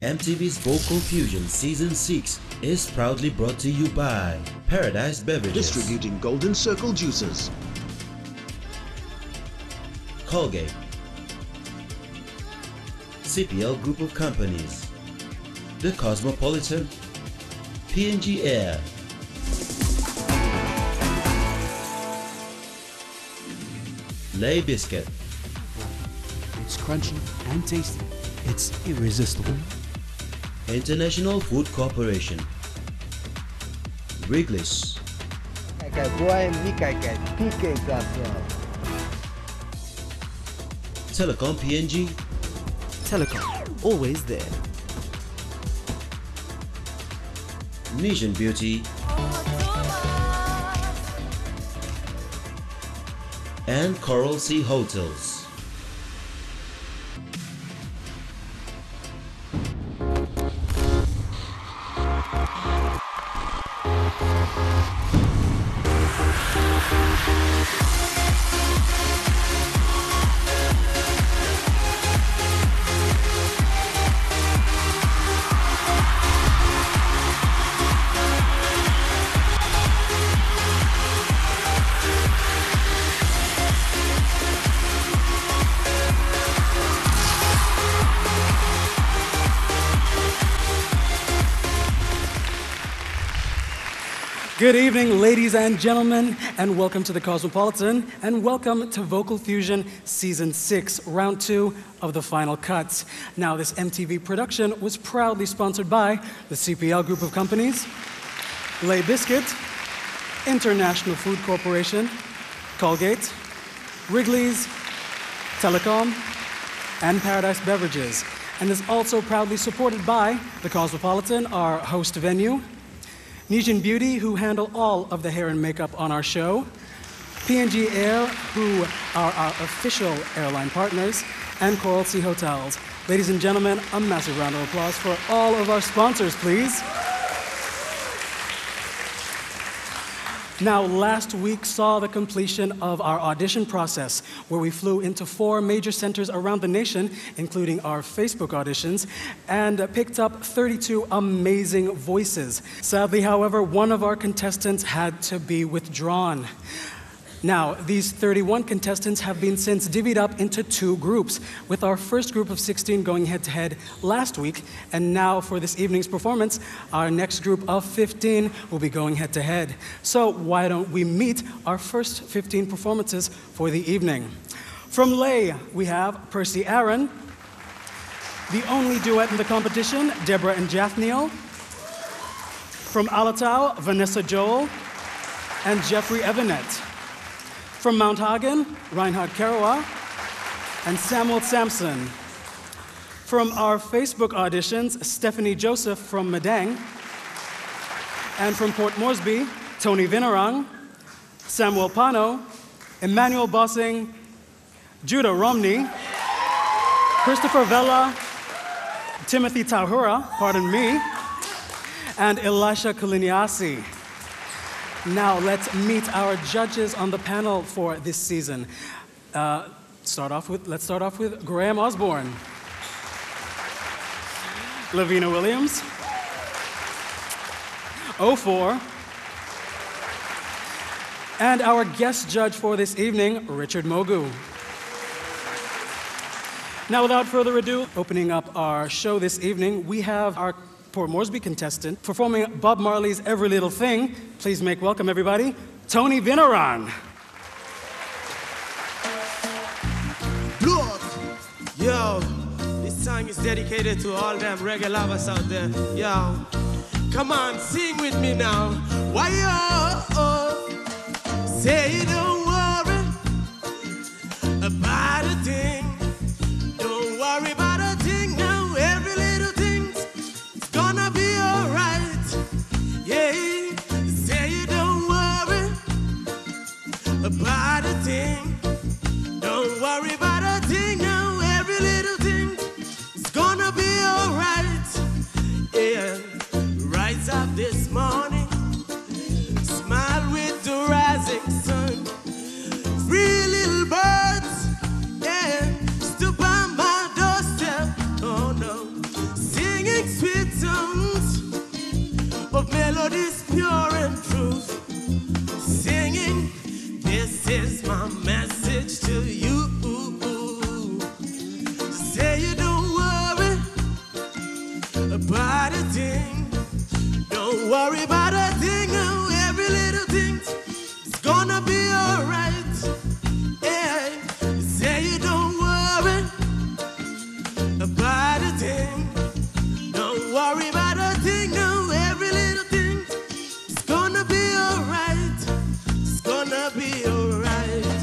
MTV's Vocal Fusion Season 6 is proudly brought to you by Paradise Beverages, distributing Golden Circle juices, Colgate, CPL Group of Companies, The Cosmopolitan, P&G Air, Lay Biscuit, It's crunchy and tasty. It's irresistible. International Food Corporation, Wrigley's, Telecom P&G, Telecom, always there. Nation Beauty, and Coral Sea Hotels. Good evening, ladies and gentlemen, and welcome to the Cosmopolitan, and welcome to Vocal Fusion Season 6, Round 2 of the Final Cut. Now, this MTV production was proudly sponsored by the CPL Group of Companies, Lay Biscuit, International Food Corporation, Colgate, Wrigley's, Telecom, and Paradise Beverages, and is also proudly supported by the Cosmopolitan, our host venue, Nation Beauty, who handle all of the hair and makeup on our show, P&G Air, who are our official airline partners, and Coral Sea Hotels. Ladies and gentlemen, a massive round of applause for all of our sponsors, please. Now, last week saw the completion of our audition process, where we flew into 4 major centers around the nation, including our Facebook auditions, and picked up 32 amazing voices. Sadly, however, one of our contestants had to be withdrawn. Now, these 31 contestants have been since divvied up into 2 groups, with our first group of 16 going head-to-head last week, and now for this evening's performance, our next group of 15 will be going head-to-head. So why don't we meet our first 15 performances for the evening? From Lay, we have Percy Aaron, the only duet in the competition, Deborah and Jathniel. From Alatau, Vanessa Joel and Jeffrey Evanet. From Mount Hagen, Reinhard Karawa and Samuel Sampson. From our Facebook auditions, Stephanie Joseph from Madang. And from Port Moresby, Tony Vinarang, Samuel Pano, Emmanuel Bossing, Judah Romney, Christopher Vella, Timothy Tahura, pardon me, and Elisha Kaliniasi. Now let's meet our judges on the panel for this season. Let's start off with Graham Osborne, Lavina Williams, 04, and our guest judge for this evening, Richard Mogu. Now, without further ado, opening up our show this evening, we have our Port Moresby contestant performing Bob Marley's Every Little Thing. Please make welcome, everybody, Tony Vinarang. Look, yo, this song is dedicated to all them reggae lovers out there. Yo, come on, sing with me now. Why yo, say you don't worry about a thing. Don't worry about a thing now. Every little thing's gonna be alright. Yeah, say you don't worry about a thing. Don't worry about a thing now. Every little thing is gonna be alright. Yeah, rise up this morning, smile with the rising sun. about a thing. Don't worry about a thing. No, every little thing is gonna be alright. Yeah, say you don't worry about a thing. Don't worry about a thing. No, every little thing is gonna be alright. It's gonna be alright.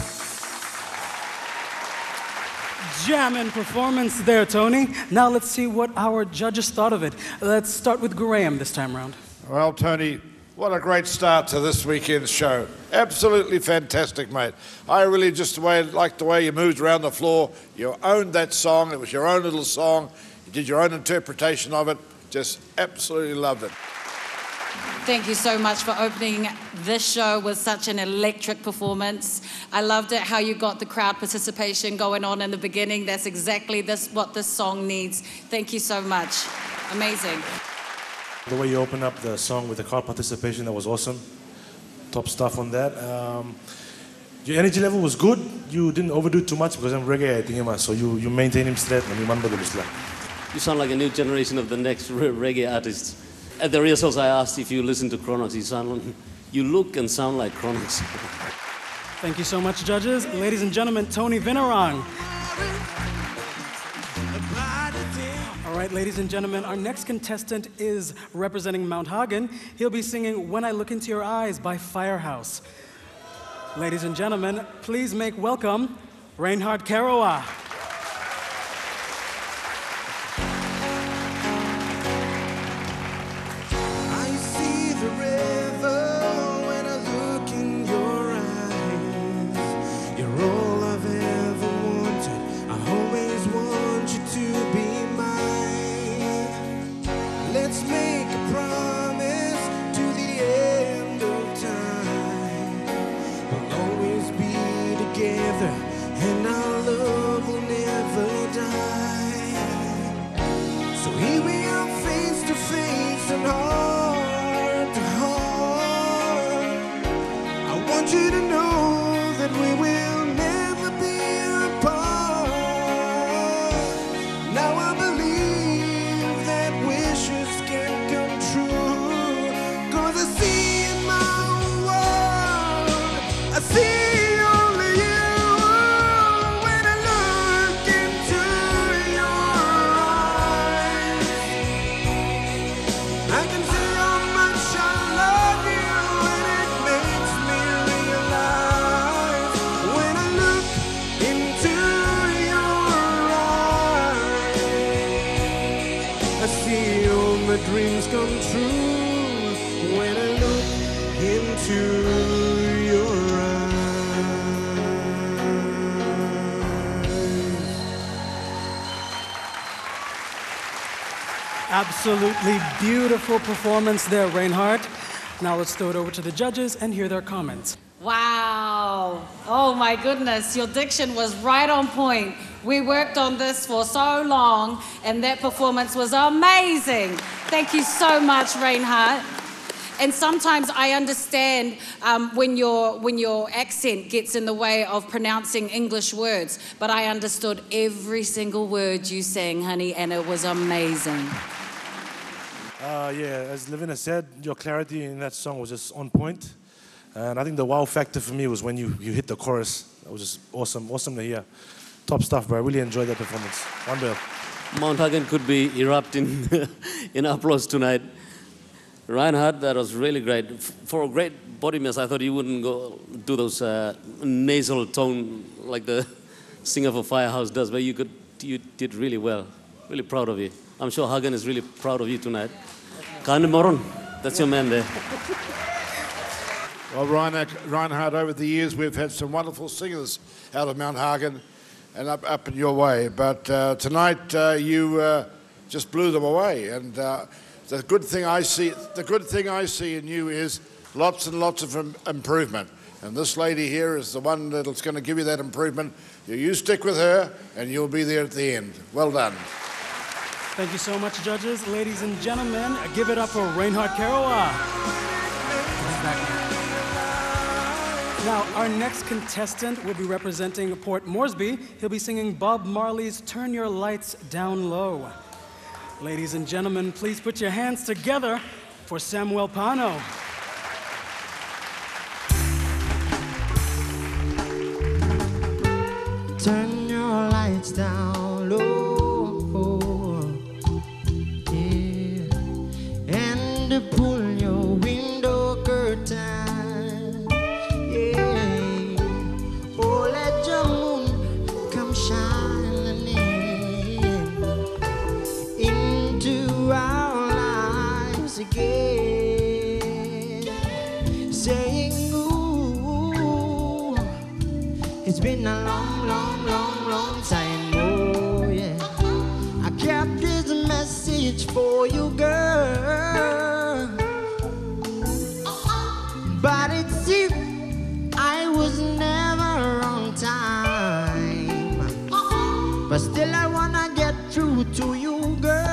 Jammin' performance there, Tony. Now let's see what our judges thought of it. Let's start with Graham this time around. Well, Tony, what a great start to this weekend's show. Absolutely fantastic, mate. I really just liked the way you moved around the floor. You owned that song. It was your own little song. You did your own interpretation of it. Just absolutely loved it. Thank you so much for opening this show with such an electric performance. I loved it how you got the crowd participation going on in the beginning. That's exactly what this song needs. Thank you so much. Amazing. The way you opened up the song with the crowd participation, that was awesome. Top stuff on that. Your energy level was good. You didn't overdo it too much because I'm reggae, I think, so you maintain him straight and you remember the Islam. You sound like a new generation of the next reggae artists. At the rehearsals, I asked if you listen to Chronox. You look and sound like Chronox. Thank you so much, judges. Ladies and gentlemen, Tony Vinarang. All right, ladies and gentlemen, our next contestant is representing Mount Hagen. He'll be singing When I Look Into Your Eyes by Firehouse. Ladies and gentlemen, please make welcome Reinhard Karawa. Dreams come true when I look into your eyes. Absolutely beautiful performance there, Reinhardt. Now let's throw it over to the judges and hear their comments. Wow. Oh my goodness, your diction was right on point. We worked on this for so long and that performance was amazing. Thank you so much, Reinhardt. And sometimes I understand when your accent gets in the way of pronouncing English words, but I understood every single word you sang, honey, and it was amazing. Yeah, as Lavina said, your clarity in that song was just on point. And I think the wow factor for me was when you hit the chorus. It was just awesome to hear. Top stuff, bro. I really enjoyed that performance. Wonderful. Mount Hagen could be erupting in applause tonight. Reinhard, that was really great. For a great body mass, I thought you wouldn't go do those nasal tone like the singer for Firehouse does, but you did really well. Really proud of you. I'm sure Hagen is really proud of you tonight. Kane Moron, that's your man there. Well, Reinhard, over the years, we've had some wonderful singers out of Mount Hagen and up in your way. But tonight, you just blew them away. And the good thing I see in you is lots and lots of improvement. And this lady here is the one that's going to give you that improvement. You stick with her, and you'll be there at the end. Well done. Thank you so much, judges. Ladies and gentlemen, give it up for Reinhard Karawa. Now, our next contestant will be representing Port Moresby. He'll be singing Bob Marley's Turn Your Lights Down Low. Ladies and gentlemen, please put your hands together for Samuel Pano. Turn your lights down low, yeah, and pull your window curtain, yeah. Oh, let your moon come shining into our lives again, saying, ooh, it's been a long, long, long, long time, oh yeah. I kept this message for you, girl, but it seemed I was never on time. But still I wanna get through to you,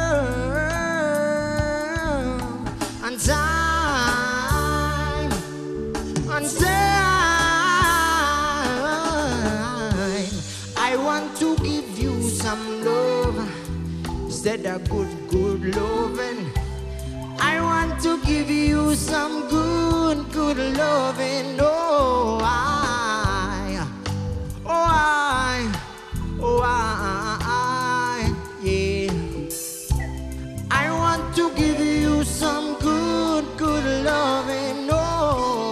girl, on time, on time. I want to give you some love instead of good, good loving. I want to give you some good, good loving. Oh, yeah. I want to give you some good, good loving. Oh,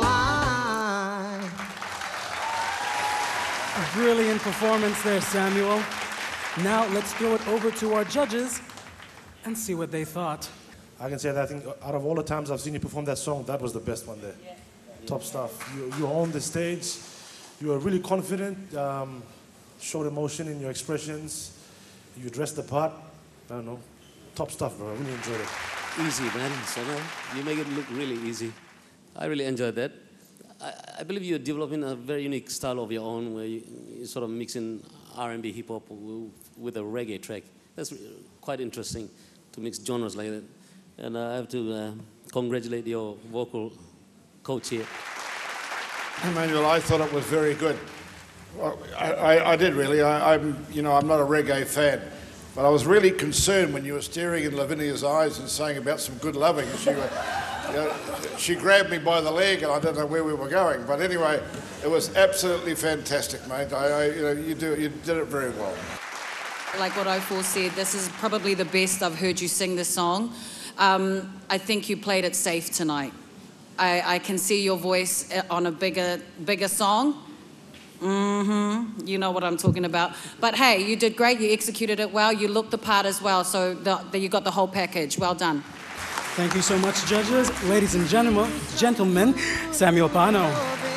Brilliant performance there, Samuel. Now let's throw it over to our judges and see what they thought. I can say that I think out of all the times I've seen you perform that song, that was the best one there. Yeah. Top stuff. You owned the stage. You were really confident. Showed emotion in your expressions. You dressed the part. I don't know. Top stuff, bro. I really enjoyed it. Easy, man. Samuel, you make it look really easy. I really enjoyed that. I believe you're developing a very unique style of your own, where you sort of mixing R&B, hip hop with a reggae track. That's quite interesting to mix genres like that. And I have to congratulate your vocal coach here. Emmanuel, I thought it was very good. Well, I did really. I'm not a reggae fan, but I was really concerned when you were staring in Lavinia's eyes and saying about some good loving. She grabbed me by the leg, and I don't know where we were going. But anyway, it was absolutely fantastic, mate. You did it very well. Like what O4 said, this is probably the best I've heard you sing this song. I think you played it safe tonight. I can see your voice on a bigger song. You know what I'm talking about. But hey, you did great. You executed it well. You looked the part as well. So you got the whole package. Well done. Thank you so much, judges. Ladies and gentlemen, Samuel Pano.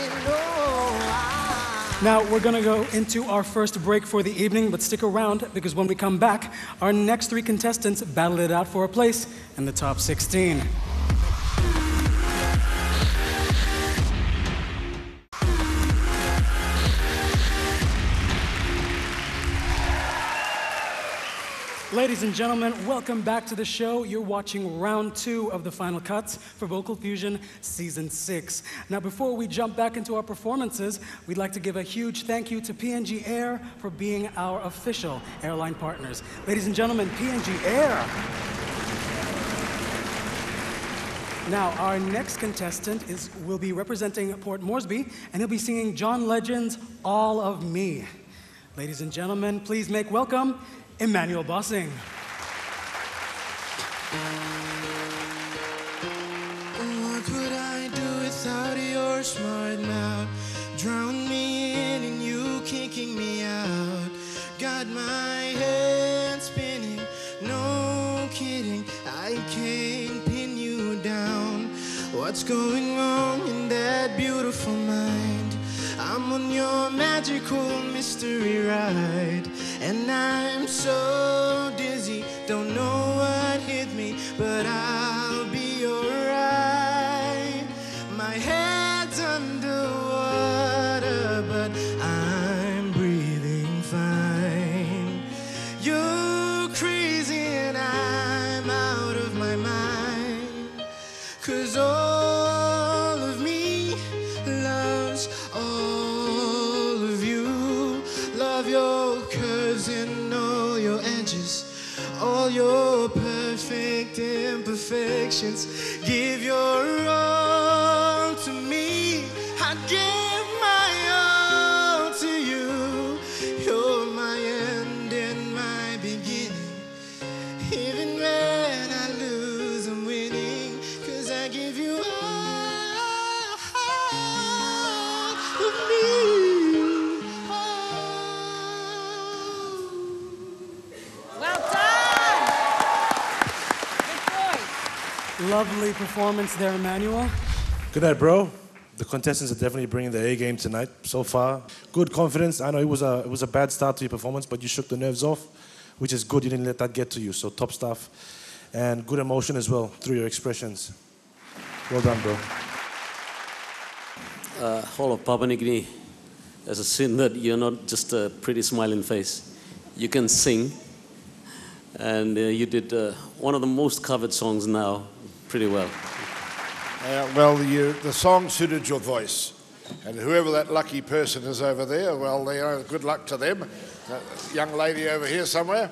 Now, we're going to go into our first break for the evening, but stick around because when we come back, our next three contestants battle it out for a place in the top 16. Ladies and gentlemen, welcome back to the show. You're watching round 2 of the final cuts for Vocal Fusion Season 6. Now, before we jump back into our performances, we'd like to give a huge thank you to PNG Air for being our official airline partners. Ladies and gentlemen, PNG Air. Now, our next contestant will be representing Port Moresby, and he'll be singing John Legend's All of Me. Ladies and gentlemen, please make welcome Emmanuel Bossing. What would I do without your smart mouth? Drown me in and you kicking me out. Got my head spinning, no kidding, I can't pin you down. What's going wrong in that beautiful mind? I'm on your magical mystery ride, and I'm so dizzy, don't know what hit me, but I'll be alright. My head's underwater, but I'm breathing fine. You're crazy and I'm out of my mind, 'cause all of me loves all of you. Love your curves and all your edges, all your perfect perfect imperfections. Give your all to me. I give my all to you. You're my end and my beginning. Even when I lose, I'm winning. 'Cause I give you all of me. Well done. Good boy. Lovely performance there, Emmanuel. Good night, bro. The contestants are definitely bringing the A game tonight so far. Good confidence. I know it was a bad start to your performance, but you shook the nerves off, which is good. You didn't let that get to you. So top stuff. And good emotion as well through your expressions. Well done, bro. Whole of Papua New Guinea has a sin that you're not just a pretty smiling face. You can sing. And you did one of the most covered songs now pretty well. Well, the song suited your voice. And whoever that lucky person is over there, well, good luck to them. That young lady over here somewhere.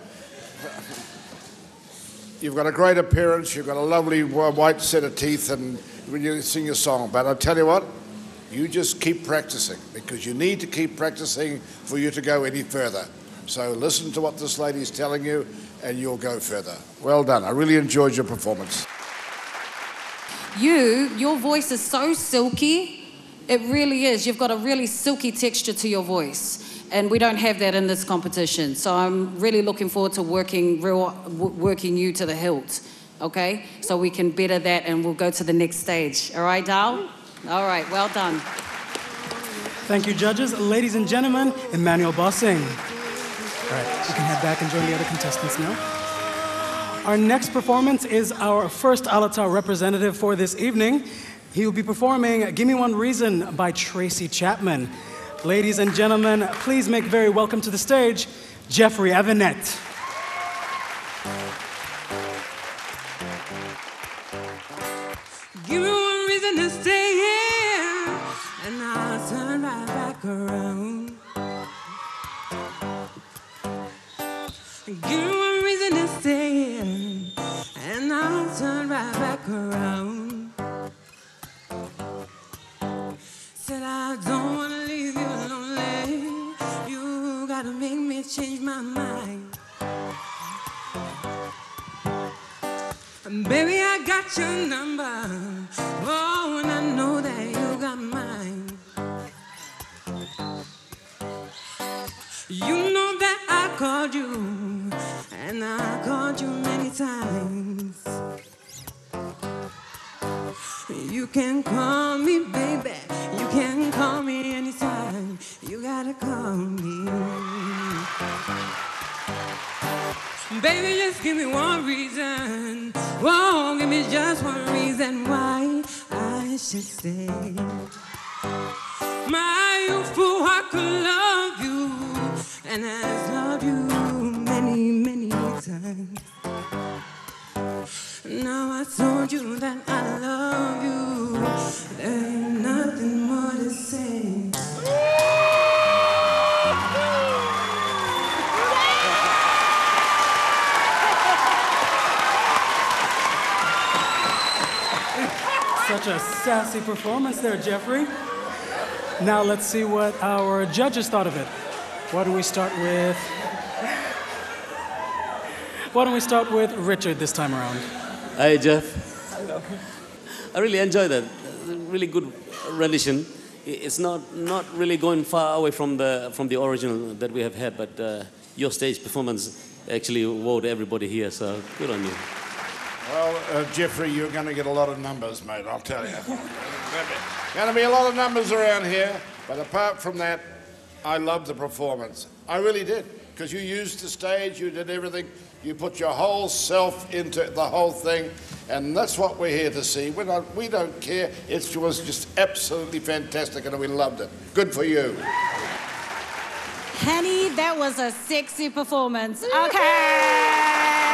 You've got a great appearance, you've got a lovely white set of teeth, and when you sing your song. But I'll tell you what, you just keep practicing, because you need to keep practicing for you to go any further. So listen to what this lady's telling you, and you'll go further. Well done. I really enjoyed your performance. Your voice is so silky. It really is. You've got a really silky texture to your voice. And we don't have that in this competition. So I'm really looking forward to working you to the hilt. Okay? So we can better that and we'll go to the next stage. All right, Dal? All right, well done. Thank you, judges. Ladies and gentlemen, Emmanuel Bossing. All right, you can head back and join the other contestants now. Our next performance is our first Alata representative for this evening. He will be performing Gimme One Reason by Tracy Chapman. Ladies and gentlemen, please make very welcome to the stage, Jeffrey Evanet. Give me one reason to stay here, and I'll turn right back around. Give me one reason to stay here, and I'll turn right back around. Said I don't want to leave you lonely. You gotta make me change my mind. Baby, I got your number. Oh, and I know that you got mine. You know that I called you, and I called you many times. You can call me, baby. You can call me anytime. You gotta call me. Baby, just give me one reason. Whoa, give me just one reason why I should stay. My youthful heart could love you, and has loved you many, many times. Now I told you that I love you. There ain't nothing more to say. Such a sassy performance there, Jeffrey. Now let's see what our judges thought of it. Why don't we start with Richard this time around? Hi, Jeff. Hello. I really enjoyed that. Really good rendition. It's not really going far away from the original that we have had, but your stage performance actually wowed everybody here, so good on you. Well, Jeffrey, you're going to get a lot of numbers, mate, I'll tell you. Going to be a lot of numbers around here, but apart from that, I loved the performance. I really did, because you used the stage, you did everything. You put your whole self into the whole thing, and that's what we're here to see. We don't care. It was just absolutely fantastic, and we loved it. Good for you. Honey, that was a sexy performance. Okay.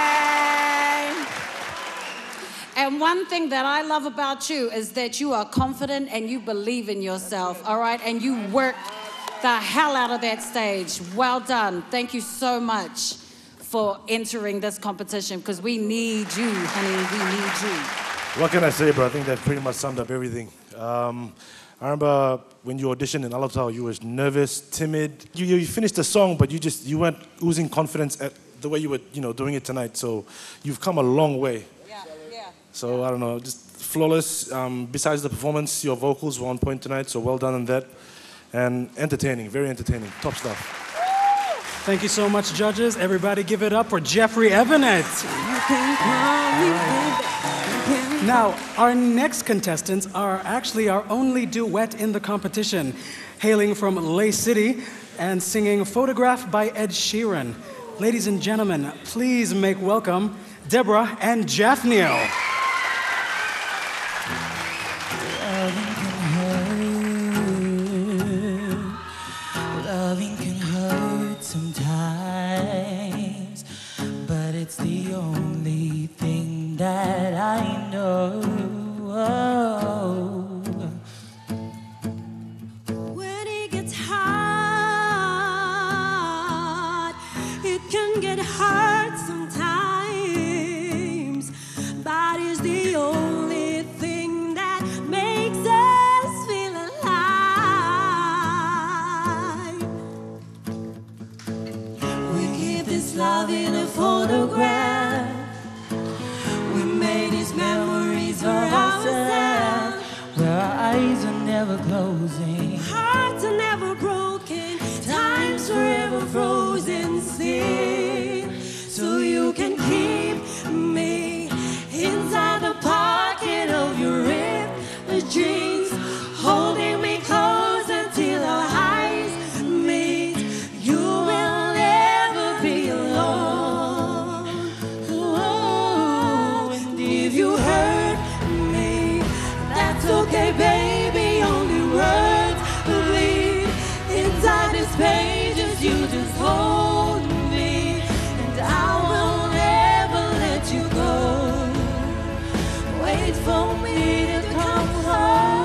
And one thing that I love about you is that you are confident and you believe in yourself, all right? And you work the hell out of that stage. Well done. Thank you so much. for entering this competition, because we need you, honey, we need you. What can I say, bro? I think that pretty much summed up everything. I remember when you auditioned in Alotau, you were nervous, timid. You finished the song, but you weren't oozing confidence at the way you were, doing it tonight. So you've come a long way. Yeah. So I don't know, just flawless. Besides the performance, your vocals were on point tonight. So well done on that, and entertaining, very entertaining, top stuff. Thank you so much, judges. Everybody give it up for Jeffrey Evanet. Now, our next contestants are actually our only duet in the competition, hailing from Lay City and singing Photograph by Ed Sheeran. Ladies and gentlemen, please make welcome Deborah and Japhniel. Loving can hurt sometimes, but it's the only thing that I know. When it gets hard, it can get hard sometimes, but it's the only thing that makes us feel alive. We keep this love in a photograph. We made these memories for ourselves, where our eyes are never closing, hearts are never broken, time's forever frozen still. So you can keep me inside the pocket of your ripped jeans, holding me close until our eyes meet. You will never be alone. Oh, and if you hurt me, that's okay, baby. Only words bleed inside these pages. You just hold me, and I will never let you go. Wait for me to come home.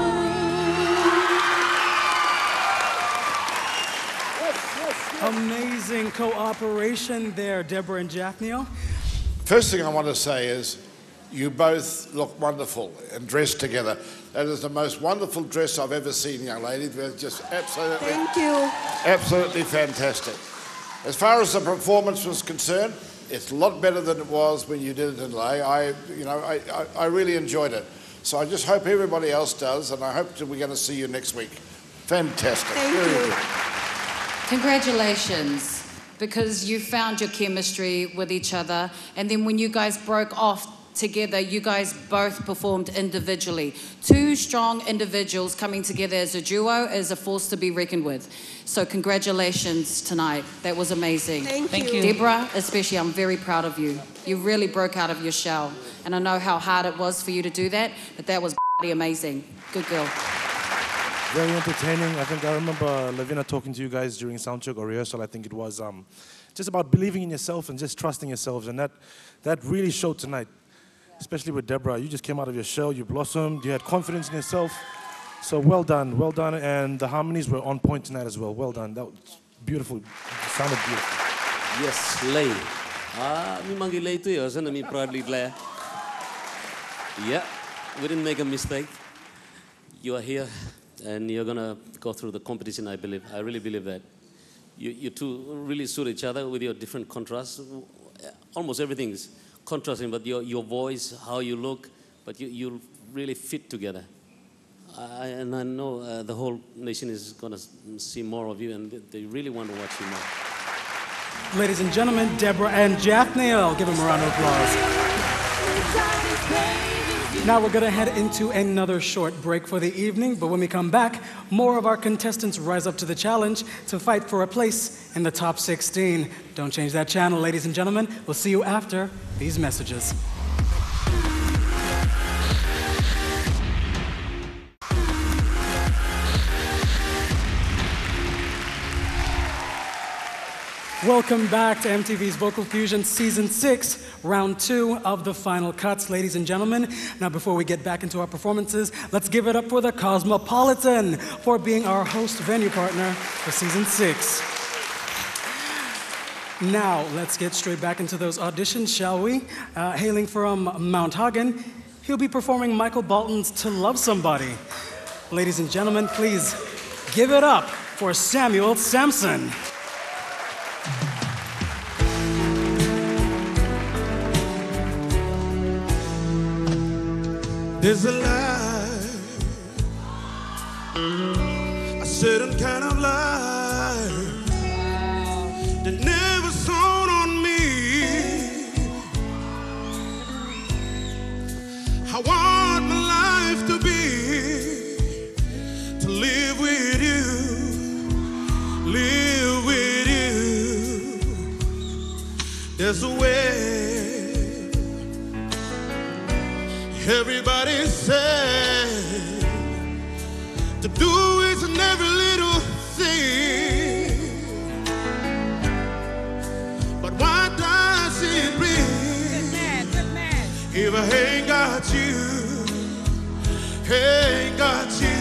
Amazing cooperation there, Deborah and Japhniel. First thing I want to say is you both look wonderful and dressed together. That is the most wonderful dress I've ever seen, young lady. They're just absolutely, Thank you. absolutely fantastic. As far as the performance was concerned, it's a lot better than it was when you did it in Lay. I really enjoyed it. So I just hope everybody else does, and I hope that we're going to see you next week. Fantastic. Thank Very you. good. Congratulations, because you found your chemistry with each other, and then when you guys broke off together, you guys both performed individually. Two strong individuals coming together as a duo is a force to be reckoned with. So congratulations tonight. That was amazing. Thank you. Deborah, especially, I'm very proud of you. You really broke out of your shell, and I know how hard it was for you to do that, but that was amazing. Good girl. Very entertaining. I think I remember Lavina talking to you guys during soundcheck or rehearsal. I think it was just about believing in yourself and just trusting yourselves, and that really showed tonight. Especially with Deborah, you just came out of your shell, you blossomed, you had confidence in yourself. So well done, and the harmonies were on point tonight as well. Well done, that was beautiful, it sounded beautiful. Yes, Lay. Mi mangi Lay tu ya, sana mi proudly Lay. Yeah, we didn't make a mistake. You are here, and you're gonna go through the competition, I believe. I really believe that. You two really suit each other with your different contrasts. Almost everything's contrasting, but your voice, how you look, but you really fit together. And I know the whole nation is going to see more of you, and they really want to watch you more. Ladies and gentlemen, Deborah and Japhniel. Give them a round of applause. Now we're going to head into another short break for the evening, but when we come back, more of our contestants rise up to the challenge to fight for a place in the top 16. Don't change that channel, ladies and gentlemen. We'll see you after these messages. Welcome back to MTV's Vocal Fusion Season 6, Round 2 of the final cuts, ladies and gentlemen. Now, before we get back into our performances, let's give it up for the Cosmopolitan for being our host venue partner for Season 6. Now, let's get straight back into those auditions, shall we? Hailing from Mount Hagen, he'll be performing Michael Bolton's To Love Somebody. Ladies and gentlemen, please give it up for Samuel Sampson. There's a life, a certain kind of life that never shone on me. I want my life to be, to live with you, live with you. There's a way. Everybody says to do is in every little thing, but why does it bring? Good man. If I ain't got you, ain't got you,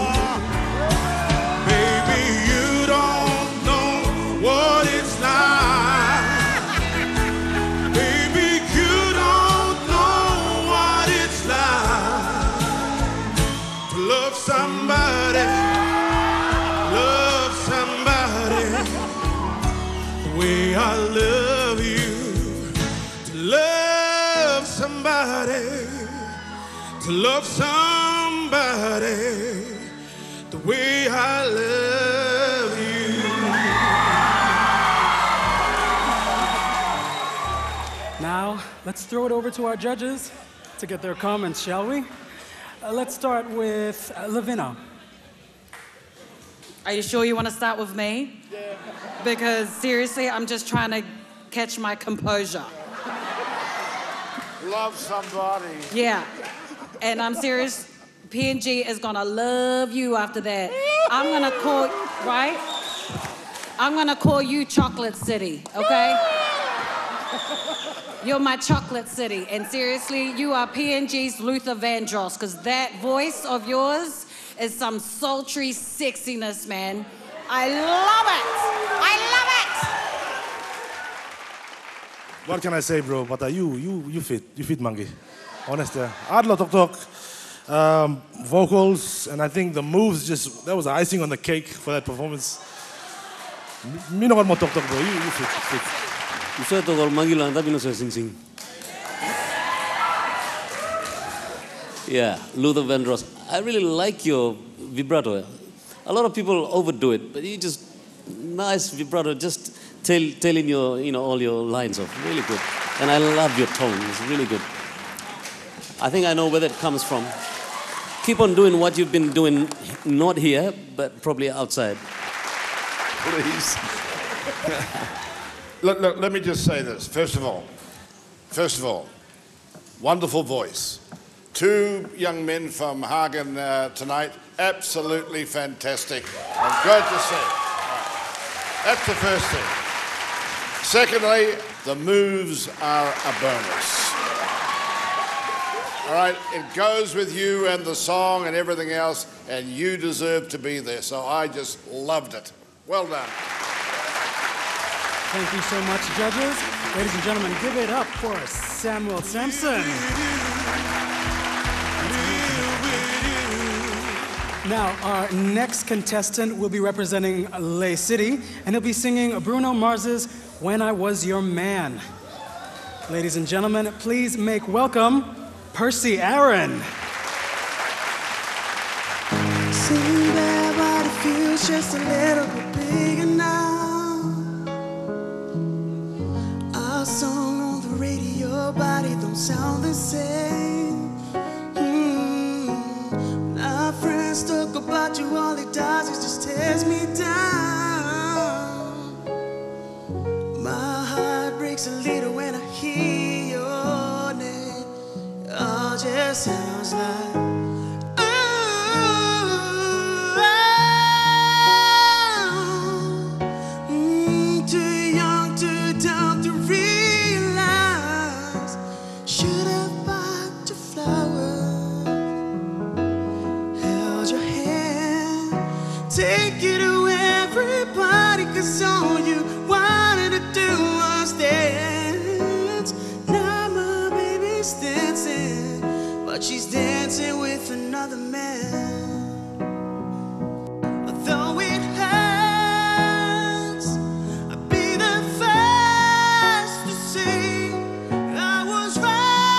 baby, you don't know what it's like. Somebody, love somebody the way I love you. To love somebody, to love somebody the way I love you. Now, let's throw it over to our judges to get their comments, shall we? Let's start with Lavina. Are you sure you want to start with me? Yeah. Because seriously, I'm just trying to catch my composure. Love somebody. Yeah. And I'm serious, PNG is gonna love you after that. I'm gonna call, right? I'm gonna call you Chocolate City, okay? You're my Chocolate City, and seriously, you are PNG's Luther Vandross, because that voice of yours is some sultry sexiness, man. I love it! I love it! What can I say, bro? But you fit, Mangi. Honestly, I had talk, vocals, and I think the moves that was icing on the cake for that performance. Me no more talk, bro. You fit. You said to Mangi lang, tapi no say sing. Yeah, Luther Vandross. I really like your vibrato. A lot of people overdo it, but you just nice vibrato, just telling your all your lines off. Really good, and I love your tone. It's really good. I think I know where that comes from. Keep on doing what you've been doing, not here, but probably outside. Please. Look, let me just say this. First of all, wonderful voice. Two young men from Hagen tonight, absolutely fantastic. I'm glad to see. That's the first thing. Secondly, the moves are a bonus. All right, it goes with you and the song and everything else, and you deserve to be there. So I just loved it. Well done. Thank you so much, judges. Ladies and gentlemen, give it up for Samuel Sampson. Now, our next contestant will be representing Leh City, and he'll be singing Bruno Mars's When I Was Your Man. Ladies and gentlemen, please make welcome Percy Aaron. Seeing that what it feels just a little bit bigger now. Our song on the radio, but it don't sound the same. When our friends talk about you, all it does is just tears me down. My heart breaks a little when I hear your name. It all just sounds like take you to everybody, 'cause all you wanted to do but she's dancing with another man. Though it hurts, I'll be the first to say I was wrong.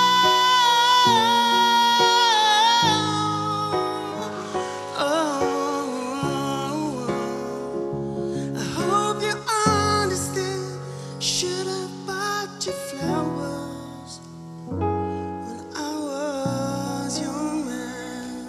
I hope you understand. Should have bought you flowers when I was young man.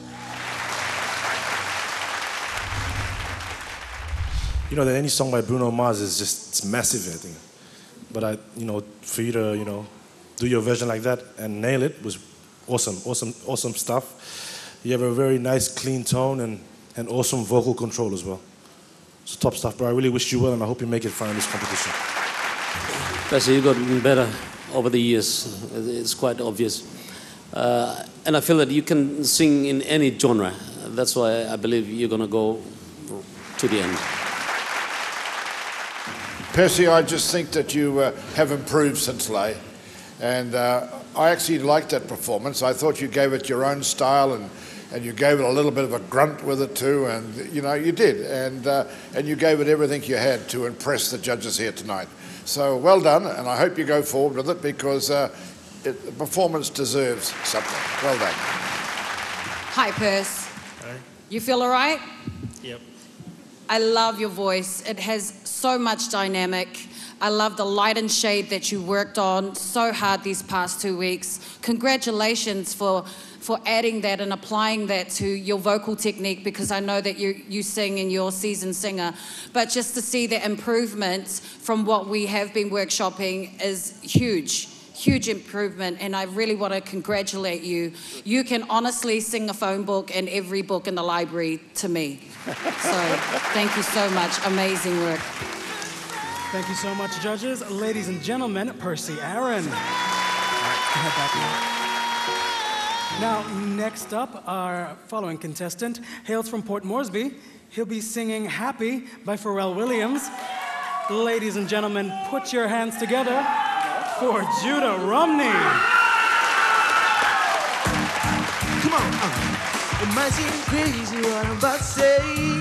You know that any song by Bruno Mars is just, it's massive, I think. But for you to, do your version like that and nail it was awesome stuff. You have a very nice, clean tone and awesome vocal control as well. It's top stuff, bro. I really wish you well, and I hope you make it far in this competition. Percy, you got better over the years. It's quite obvious. And I feel that you can sing in any genre. That's why I believe you're going to go to the end. Percy, I just think that you have improved since Lay. And I actually liked that performance. I thought you gave it your own style and you gave it a little bit of a grunt with it too. And, you did. And you gave it everything you had to impress the judges here tonight. So well done. And I hope you go forward with it because the performance deserves something. Well done. Hi, Perce. Hi. You feel all right? Yep. I love your voice. It has so much dynamic. I love the light and shade that you worked on so hard these past 2 weeks. Congratulations for adding that and applying that to your vocal technique, because I know that you sing and you're a seasoned singer. But just to see the improvements from what we have been workshopping is huge. Huge improvement, and I really want to congratulate you. You can honestly sing a phone book and every book in the library to me. So thank you so much. Amazing work. Thank you so much, judges. Ladies and gentlemen, Percy Aaron. Now, next up, our following contestant hails from Port Moresby. He'll be singing Happy by Pharrell Williams. Ladies and gentlemen, put your hands together for Judah Romney. Come on, it might seem crazy what I'm about to say.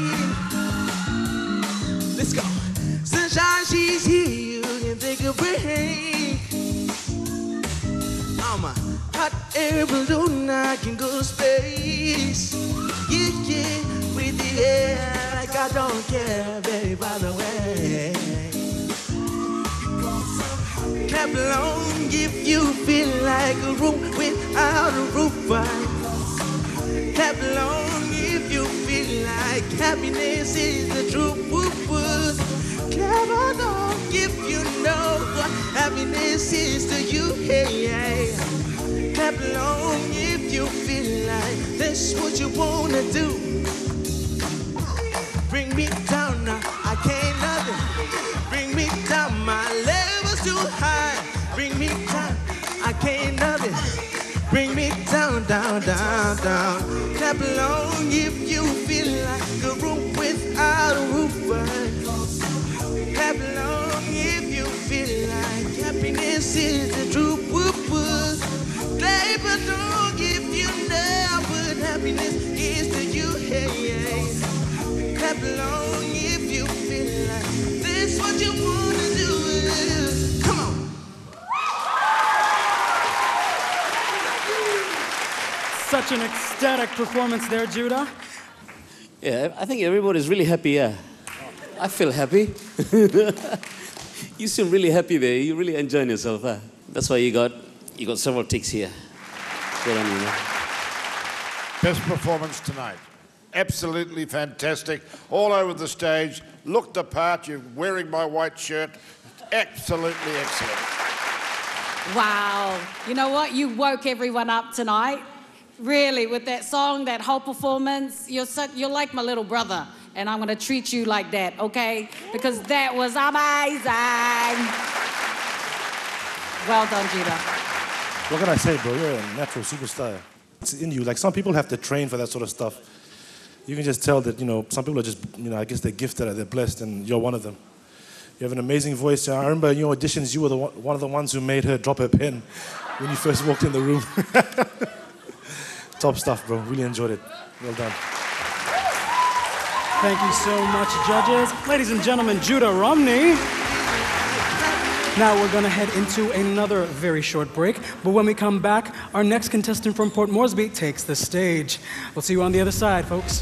Let's go. Sunshine, she's here, you can take a break. I'm a hot air balloon, I can go to space. Yeah, with the air, like I don't care, baby, by the way. Clap along if you feel like a room without a roof. Clap along if you feel like happiness is the truth. Clap along if you know what happiness is to you. Hey. Clap along if you feel like that's what you wanna do. Bring me down now, I can't nothing. Bring me down, my level's too high. Bring me down, I can't nothing. Bring me down, down, down, down. Clap along if you feel like a room without a roof. Clap along if you feel like happiness is the truth. Clap along if you know what happiness is to you. Hey. Clap along if you feel like this what you wanna do. Come on. Such an ecstatic performance there, Judah. Yeah, I think everybody's really happy, yeah. I feel happy. You seem really happy there. You're really enjoying yourself, huh? That's why you got several ticks here. Good on you, man. Best performance tonight. Absolutely fantastic. All over the stage. Looked the part. You're wearing my white shirt. Absolutely excellent. Wow. You know what? You woke everyone up tonight. Really, with that song, that whole performance. You're like my little brother. And I'm going to treat you like that, okay? Because that was amazing. Well done, Judah. What can I say, bro? You're a natural superstar. It's in you. Like, some people have to train for that sort of stuff. You can just tell that, some people are just, I guess they're gifted, they're blessed, and you're one of them. You have an amazing voice. I remember in your auditions, you were one of the ones who made her drop her pen when you first walked in the room. Top stuff, bro. Really enjoyed it. Well done. Thank you so much, judges. Ladies and gentlemen, Judah Romney. Now we're going to head into another very short break, but when we come back, our next contestant from Port Moresby takes the stage. We'll see you on the other side, folks.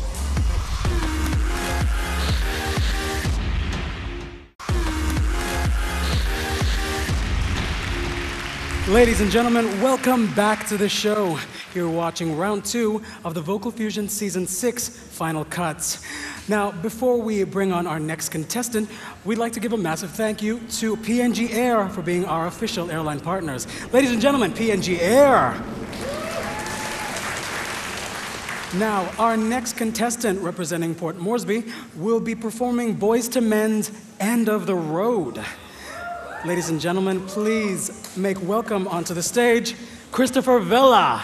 Ladies and gentlemen, welcome back to the show. You're watching round 2 of the Vocal Fusion Season 6 Final Cuts. Now, before we bring on our next contestant, we'd like to give a massive thank you to PNG Air for being our official airline partners. Ladies and gentlemen, PNG Air. Now, our next contestant representing Port Moresby will be performing Boys to Men's End of the Road. Ladies and gentlemen, please make welcome onto the stage, Christopher Villa.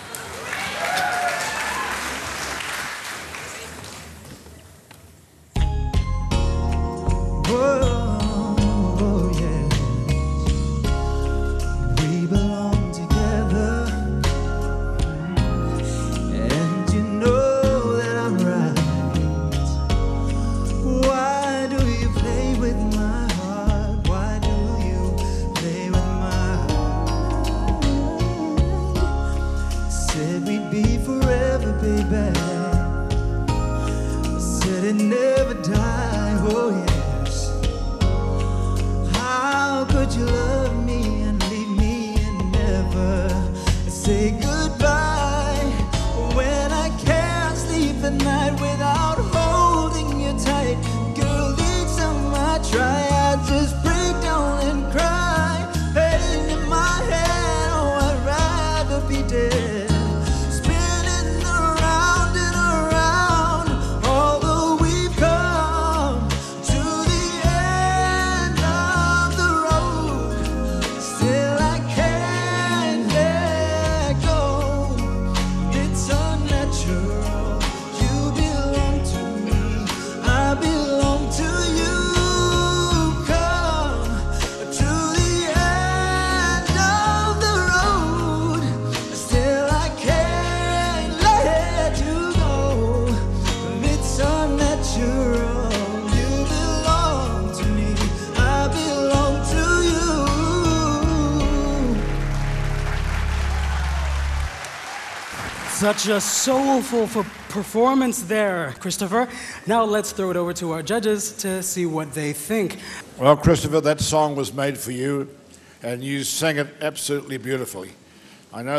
Such a soulful performance there, Christopher. Now let's throw it over to our judges to see what they think. Well, Christopher, that song was made for you, and you sang it absolutely beautifully. I know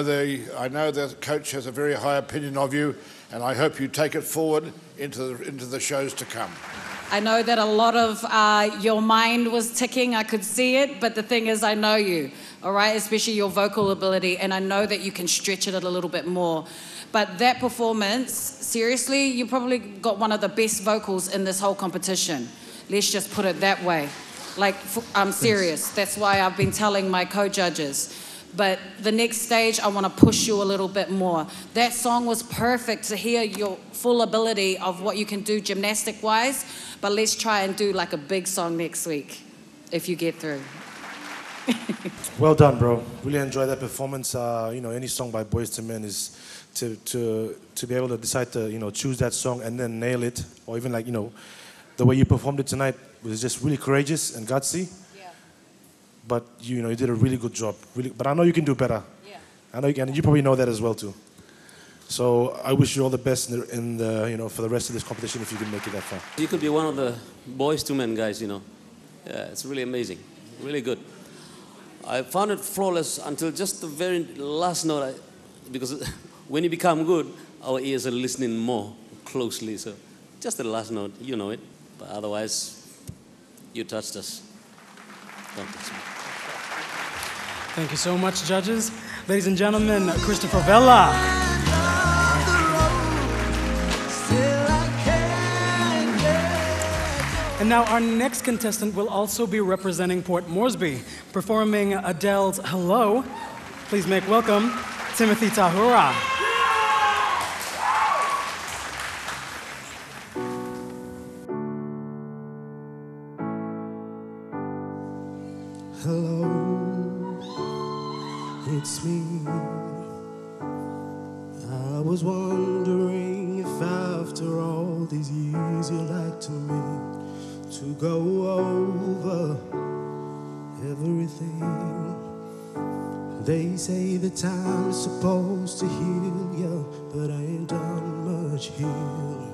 the coach has a very high opinion of you, and I hope you take it forward into the shows to come. I know that a lot of your mind was ticking. I could see it, but the thing is, I know you, all right? Especially your vocal ability, and I know that you can stretch it a little bit more. But that performance, seriously, you probably got one of the best vocals in this whole competition. Let's just put it that way. Like, I'm serious. That's why I've been telling my co-judges. But the next stage, I want to push you a little bit more. That song was perfect to hear your full ability of what you can do gymnastic-wise, but let's try and do like a big song next week, if you get through. Well done, bro. Really enjoyed that performance. Any song by Boys to Men is to be able to decide to, choose that song and then nail it, or even the way you performed it tonight was just really courageous and gutsy. Yeah. But you did a really good job. But I know you can do better. Yeah. I know you can. You probably know that as well too. So I wish you all the best in the for the rest of this competition if you can make it that far. You could be one of the Boys to Men guys. Yeah, it's really amazing, really good. I found it flawless until just the very last note, because when you become good, our ears are listening more closely. So just the last note, you know it. But otherwise, you touched us. Don't touch me. Thank you so much, judges. Ladies and gentlemen, Christopher Vella. And now our next contestant will also be representing Port Moresby, performing Adele's Hello. Please make welcome Timothy Tahura. Hello, it's me. I was wondering if after all these years you'd like to me to go over everything. They say the time's supposed to heal you, but I ain't done much healing.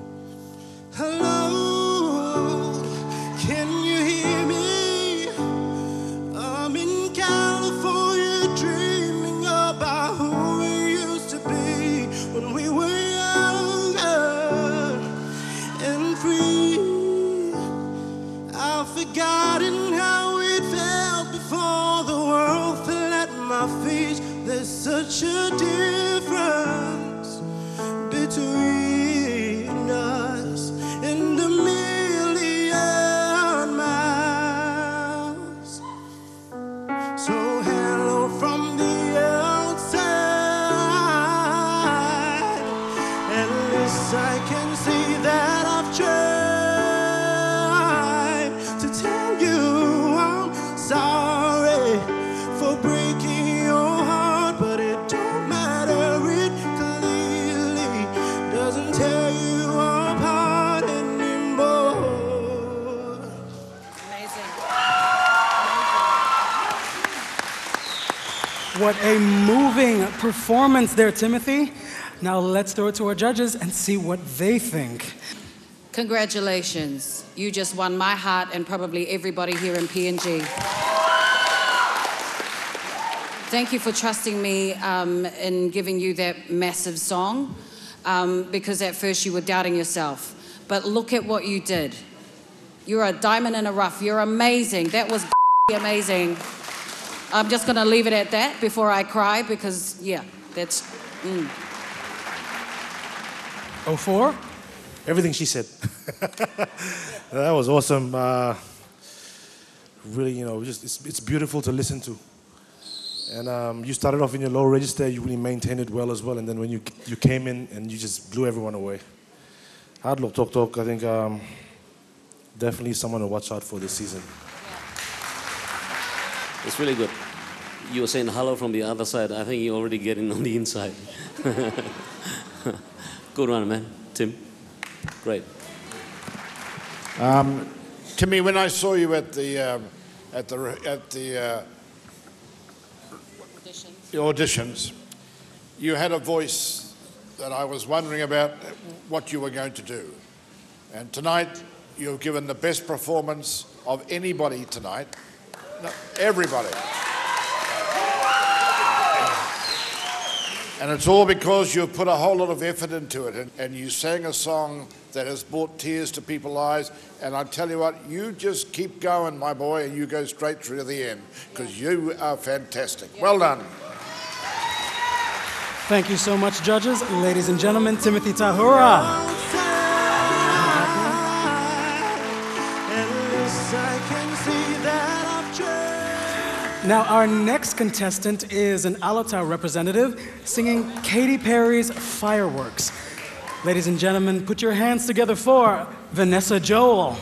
Hello, can you hear me? I'm in California dreaming about who we used to be when we were younger and free. I've forgotten how it felt before the world fell at my feet. There's such a difference between us and a million miles. So hello from the outside. At least I can see that I've tried to tell you I'm sorry for breaking your heart, but it don't matter, it clearly doesn't tear you apart anymore. Amazing. What a moving performance there, Timothy. Now let's throw it to our judges and see what they think. Congratulations. You just won my heart and probably everybody here in PNG. Thank you for trusting me in giving you that massive song because at first you were doubting yourself. But look at what you did. You're a diamond in a rough. You're amazing. That was amazing. I'm just going to leave it at that before I cry because, yeah, that's... 04? Everything she said. That was awesome. Really, you know, it's beautiful to listen to. And you started off in your low register, you really maintained it well as well, and then when you came in and you just blew everyone away. Hard luck, Tok, I think definitely someone to watch out for this season. It's really good. You were saying hello from the other side. I think you're already getting on the inside. Good one, man. Tim. Great. Timmy, when I saw you at the auditions, you had a voice that I was wondering about what you were going to do. And tonight, you've given the best performance of anybody tonight. No, everybody. And it's all because you've put a whole lot of effort into it, and you sang a song that has brought tears to people's eyes. And I tell you what, you just keep going, my boy, and you go straight through to the end, because you are fantastic. Well done. Thank you so much, judges. Ladies and gentlemen, Timothy Tahura. Now, our next contestant is an Alota representative singing Katy Perry's Fireworks. Ladies and gentlemen, put your hands together for Vanessa Joel.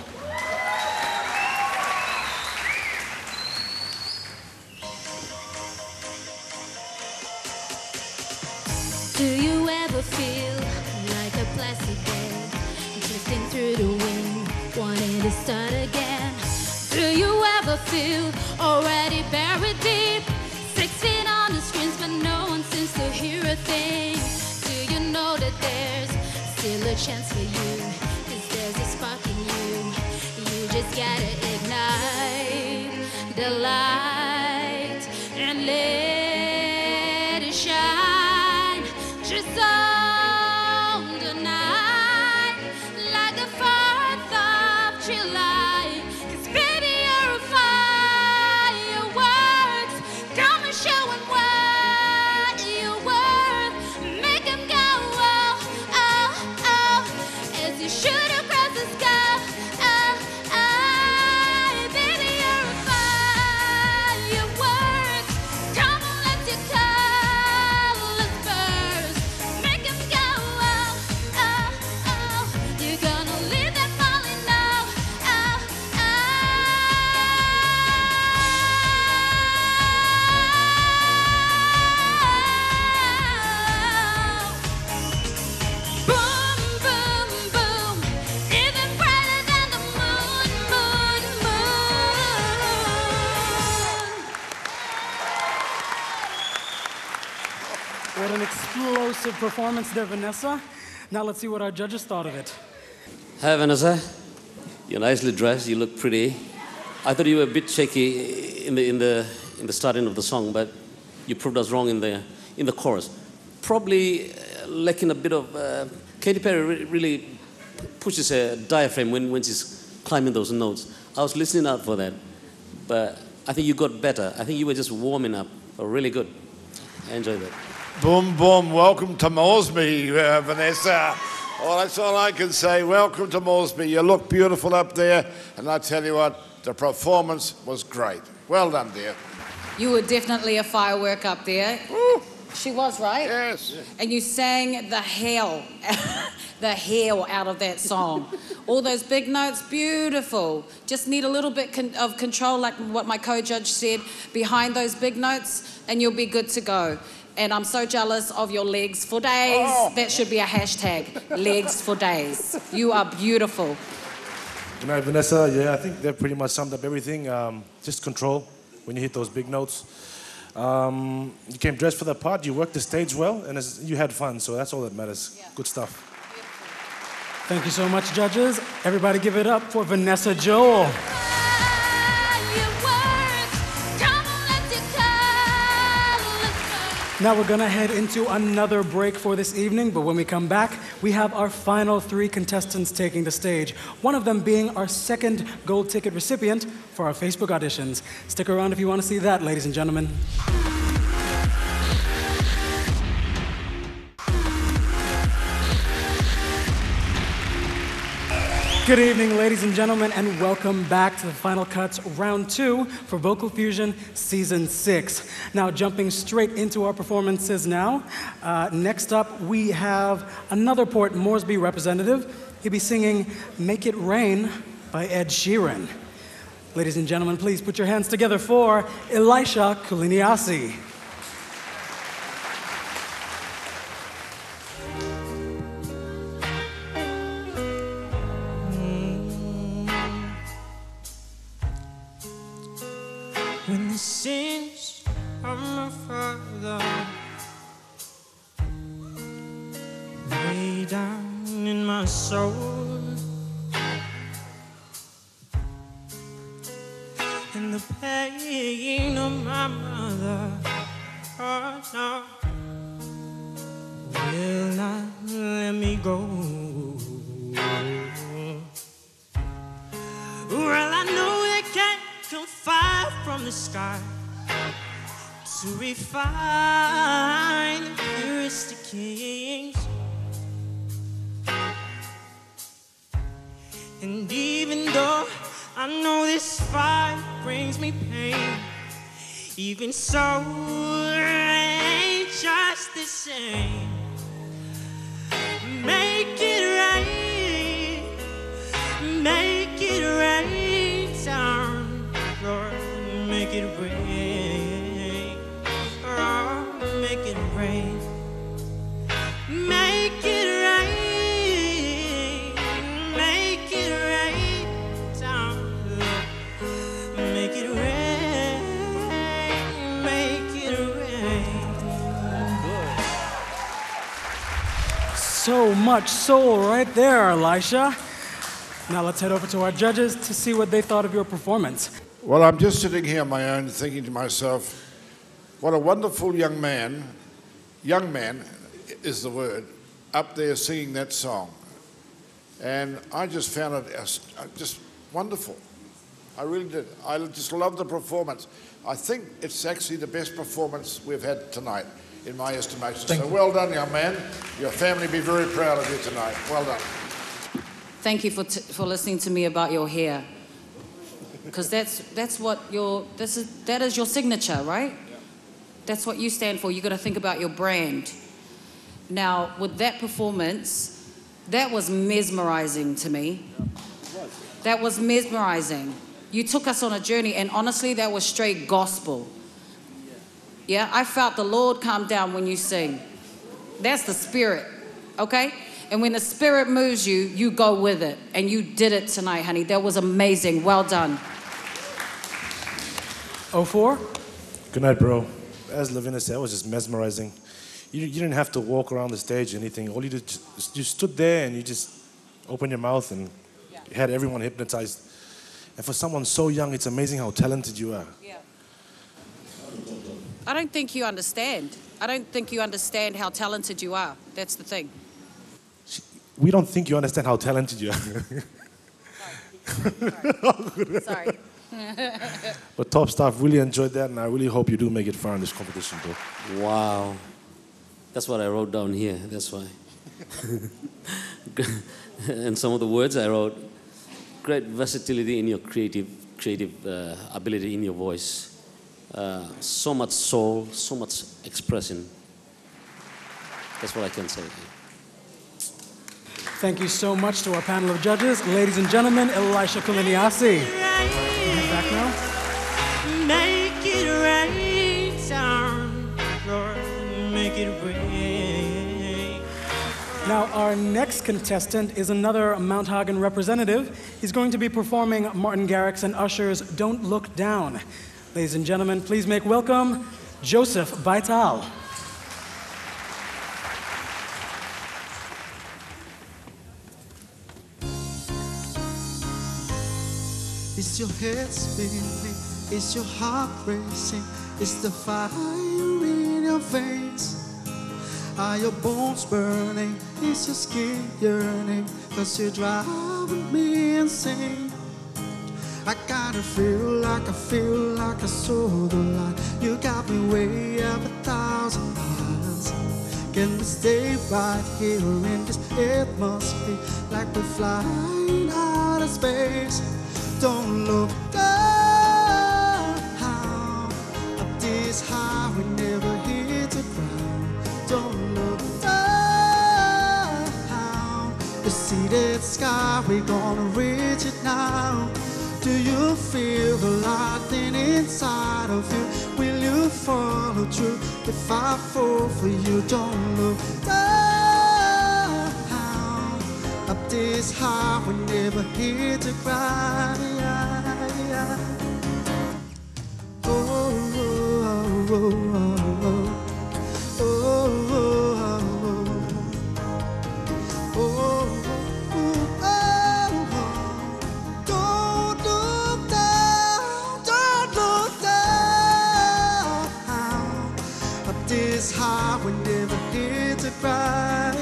Do you ever feel like a plastic bag drifting through the wind, wanting to start again? Do you ever feel already buried deep, 6 feet on the screens, but no one seems to hear a thing? Do you know that there's still a chance for you? 'Cause there's a spark in you. You just gotta ignite the light and let it shine. Just on the night, like the 4th of July. 'Cause baby, you're a fireworks. Come and show 'em what you're worth. Make 'em go, oh, oh, oh, as you shoot across the sky. Oh, oh, baby, you're a fireworks. an explosive performance there, Vanessa. Now let's see what our judges thought of it. Hi, Vanessa. You're nicely dressed. You look pretty. I thought you were a bit shaky in the starting of the song, but you proved us wrong in the chorus. Probably lacking a bit of. Katy Perry really pushes her diaphragm when she's climbing those notes. I was listening out for that, but I think you got better. I think you were just warming up. Oh, really good. I enjoyed that. Boom, boom. Welcome to Moresby, Vanessa. Oh, that's all I can say. Welcome to Moresby. You look beautiful up there. And I tell you what, the performance was great. Well done, dear. You were definitely a firework up there. Woo. She was, right? Yes. And you sang the hell out of that song. All those big notes, beautiful. Just need a little bit of control, like what my co-judge said, behind those big notes, and you'll be good to go. And I'm so jealous of your legs for days. Oh. That should be a hashtag, legs for days. You are beautiful. Good night, Vanessa. Yeah, I think that pretty much summed up everything. Just control when you hit those big notes. You came dressed for the part, you worked the stage well, and you had fun, so that's all that matters. Yeah. Good stuff. Thank you so much, judges. Everybody give it up for Vanessa Joel. Now we're gonna head into another break for this evening, but when we come back, we have our final 3 contestants taking the stage, one of them being our second gold ticket recipient for our Facebook auditions. Stick around if you want to see that, ladies and gentlemen. Good evening, ladies and gentlemen, and welcome back to the Final Cuts Round 2 for Vocal Fusion Season 6. Now, jumping straight into our performances now. Next up, we have another Port Moresby representative. He'll be singing Make It Rain by Ed Sheeran. Ladies and gentlemen, please put your hands together for Elisha Kuliniasi. When the sins of my father lay down in my soul, and the pain of my mother, oh no, will not let me go. Well, I know they can't come fire from the sky to refine the purest of kings. And even though I know this fire brings me pain, even so it ain't just the same. Make it rain, make it rain down, Lord, make it rain, oh, make it rain, make it rain, make it rain down, Lord, make it rain, make it rain. Good. So much soul right there, Elisha. Now let's head over to our judges to see what they thought of your performance. Well, I'm just sitting here on my own thinking to myself, what a wonderful young man is the word, up there singing that song. And I just found it just wonderful. I really did. I just love the performance. I think it's actually the best performance we've had tonight, in my estimation. So well done, young man. Your family will be very proud of you tonight. Well done. Thank you for listening to me about your hair, because that's what that is your signature, right? Yeah. That's what you stand for. You got to think about your brand. Now, with that performance, that was mesmerizing to me. That was mesmerizing. You took us on a journey, and honestly, that was straight gospel. Yeah, I felt the Lord come down when you sing. That's the Spirit, okay? And when the Spirit moves you, you go with it. And you did it tonight, honey. That was amazing. Well done. 04? Good night, bro. As Lavina said, that was just mesmerizing. you didn't have to walk around the stage or anything. All you did, you stood there and you just opened your mouth and you had everyone hypnotized. And for someone so young, it's amazing how talented you are. Yeah. I don't think you understand. I don't think you understand how talented you are. That's the thing. We don't think you understand how talented you are. Sorry. But top staff, really enjoyed that, and I really hope you do make it far in this competition, bro. Wow. That's what I wrote down here, that's why. And some of the words I wrote, great versatility in your creative ability in your voice. So much soul, so much expression. That's what I can say. Thank you so much to our panel of judges. Ladies and gentlemen, Elisha Kuliniasi. Head back now. Make it rain, sound, Lord, make it rain. Now, our next contestant is another Mount Hagen representative. He's going to be performing Martin Garrix and Usher's Don't Look Down. Ladies and gentlemen, please make welcome Joseph Baital. Is your head spinning? Is your heart racing? Is the fire in your veins? Are your bones burning? Is your skin yearning? 'Cause you're driving me insane. I kinda feel like I saw the light. You got me way up 1,000 miles. Can we stay right here in this atmosphere like we're flying out of space? Don't look down. Up this high, we never hit the ground. Don't look down. You see that sky, we're gonna reach it now. Do you feel the light inside of you? Will you follow through if I fall for you? Don't look down. Up this high, we never hit the ground. Oh, oh, oh, oh, oh, oh, oh, oh, oh, oh. Don't look down, don't look down. Up this high, we never hit the ground.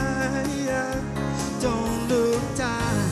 Don't look down.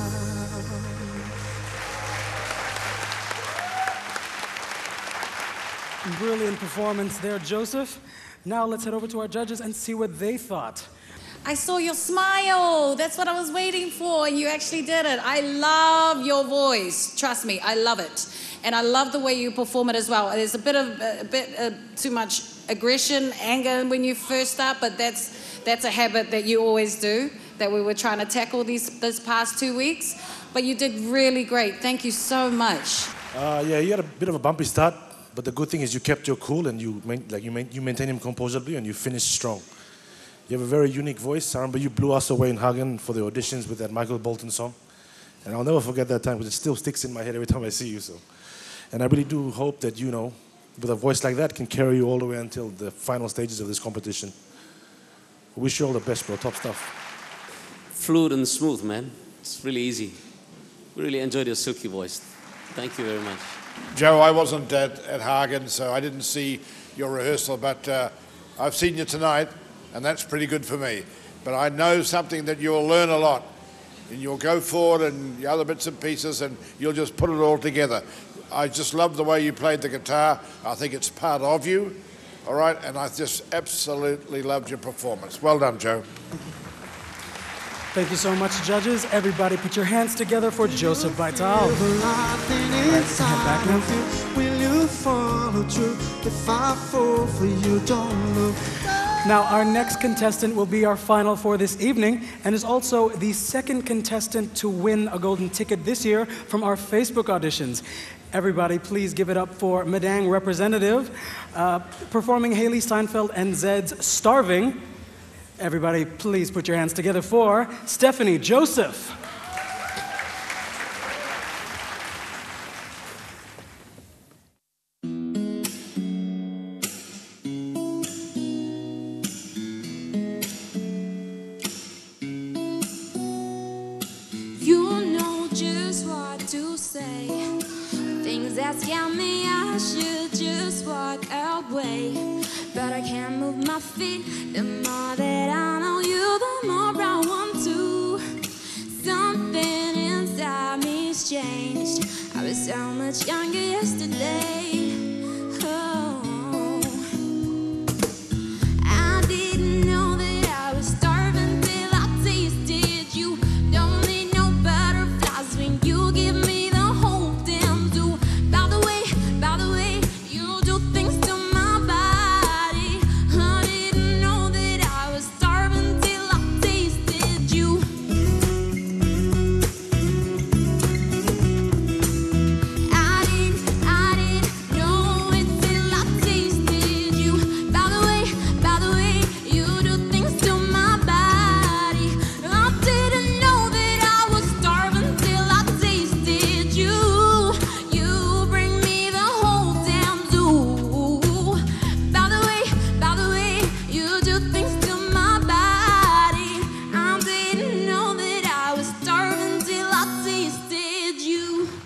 Brilliant performance there, Joseph. Now let's head over to our judges and see what they thought. I saw your smile. That's what I was waiting for, and you actually did it. I love your voice. Trust me, I love it. And I love the way you perform it as well. There's a bit too much aggression, anger when you first start, but that's a habit that you always do, that we were trying to tackle this past 2 weeks. But you did really great. Thank you so much. Yeah, you had a bit of a bumpy start, but the good thing is you kept your cool and you maintained him composedly and you finished strong. You have a very unique voice. I remember you blew us away in Hagen for the auditions with that Michael Bolton song. And I'll never forget that time because it still sticks in my head every time I see you. So, and I really do hope that, you know, with a voice like that can carry you all the way until the final stages of this competition. Wish you all the best, bro. Top stuff. Fluid and smooth, man. It's really easy. We really enjoyed your silky voice. Thank you very much. Joe, I wasn't at Hagen, so I didn't see your rehearsal, but I've seen you tonight, and that's pretty good for me. But I know something that you'll learn a lot, and you'll go forward and the other bits and pieces, and you'll just put it all together. I just love the way you played the guitar. I think it's part of you, all right? And I just absolutely loved your performance. Well done, Joe. Thank you so much, judges. Everybody put your hands together for Joseph Baital. Head back now. Will you follow through if I fall for you? Don't look down. Now, our next contestant will be our final for this evening and is also the second contestant to win a golden ticket this year from our Facebook auditions. Everybody, please give it up for Madang representative, performing Haley Steinfeld and Zed's Starving. Everybody, please put your hands together for Stephanie Joseph. asking me I should just walk away, but I can't move my feet. The more that I know you, the more I want to. Something inside me's changed. I was so much younger yesterday. Oh, I didn't know that I was starving till I tasted you. Don't need no butterflies when you give me the whole damn zoo. By the way, you do things to my body. I didn't know that I was starving till I tasted you. I didn't know it till I tasted you. By the way, you do things to my body. I didn't know that I was starving till I tasted you. You bring me the whole damn zoo. By the way, you do things to my body. I didn't know that I was starving till I tasted you.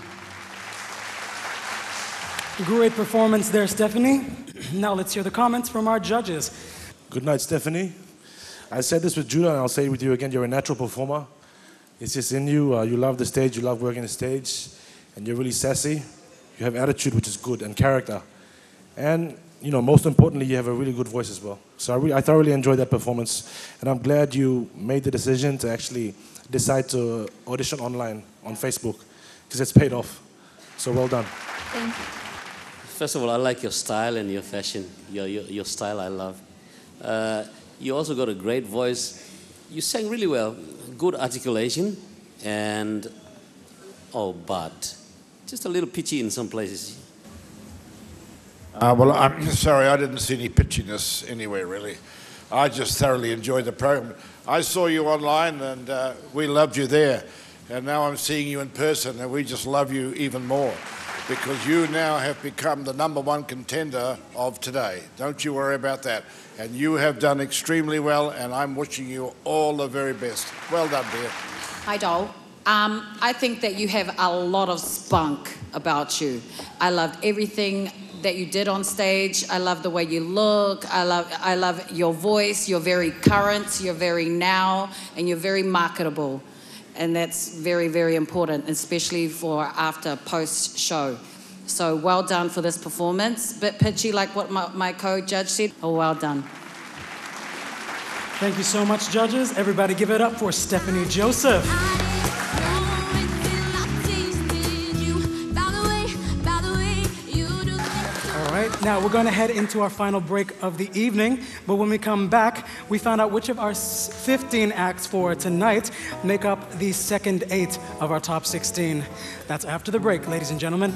Great performance there, Stephanie. Now let's hear the comments from our judges. Good night, Stephanie. I said this with Judah, and I'll say it with you again. You're a natural performer. It's just in you. You love the stage. You love working the stage. And you're really sassy. You have attitude, which is good, and character. And, you know, most importantly, you have a really good voice as well. So I thoroughly enjoyed that performance. And I'm glad you made the decision to actually decide to audition online on Facebook, because it's paid off. So well done. Thank you. First of all, I like your style and your fashion. Your style I love. You also got a great voice. You sang really well. Good articulation. And, but just a little pitchy in some places. Well, I'm sorry, I didn't see any pitchiness anywhere, really. I just thoroughly enjoyed the program. I saw you online, and we loved you there. And now I'm seeing you in person, and we just love you even more, because you now have become the #1 contender of today. Don't you worry about that. And you have done extremely well, and I'm wishing you all the very best. Well done, dear. Hi, Dole. I think that you have a lot of spunk about you. I loved everything that you did on stage. I love the way you look. I love your voice. You're very current. You're very now, and you're very marketable. And that's very, very important, especially for after post-show. So well done for this performance. Bit pitchy like what my co-judge said. Oh, well done. Thank you so much, judges. Everybody give it up for Stephanie Joseph. All right, now we're going to head into our final break of the evening. But when we come back, we found out which of our 15 acts for tonight make up the second 8 of our top 16. That's after the break, ladies and gentlemen.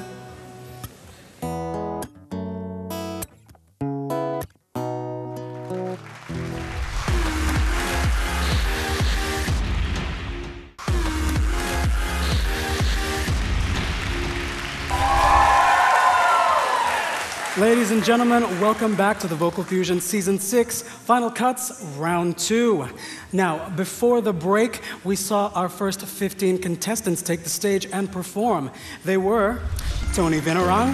Ladies and gentlemen, welcome back to the Vocal Fusion Season 6, Final Cuts, Round 2. Now, before the break, we saw our first 15 contestants take the stage and perform. They were Tony Vinarang,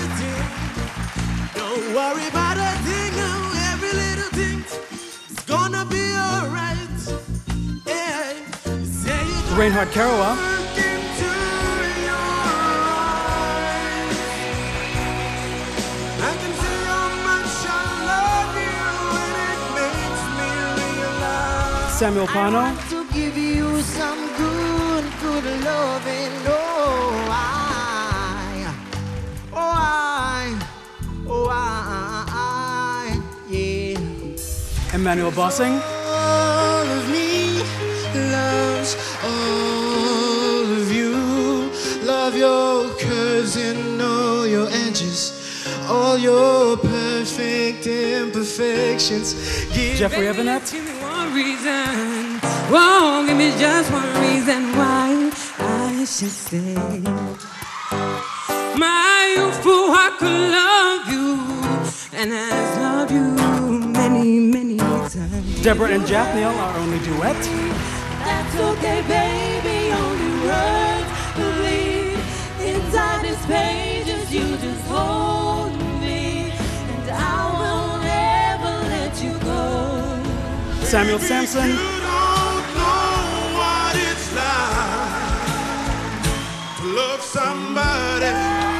Don't worry about a thing, every little thing is gonna be alright. Yeah. Say you Reinhard Karawa, Samuel Pano, To give you some good loving. Yeah. Emmanuel Bossing, All of me loves all of you. Love your curves and all your edges, all your perfect imperfections. Jeffrey Evanet, Reason. Whoa, give me just one reason why I should stay. My youthful heart could love you, and has loved you many, many times. Deborah and Jathniel, our only duet. That's okay, baby, only words bleed inside these pages. You Samuel Sampson. You don't know what it's like to love somebody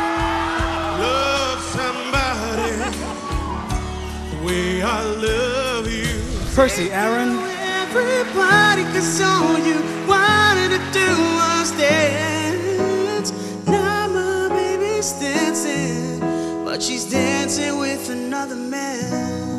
the way I love you. Percy Aaron. Everybody could saw you wanted to do was dance. Now my baby's dancing, but she's dancing with another man.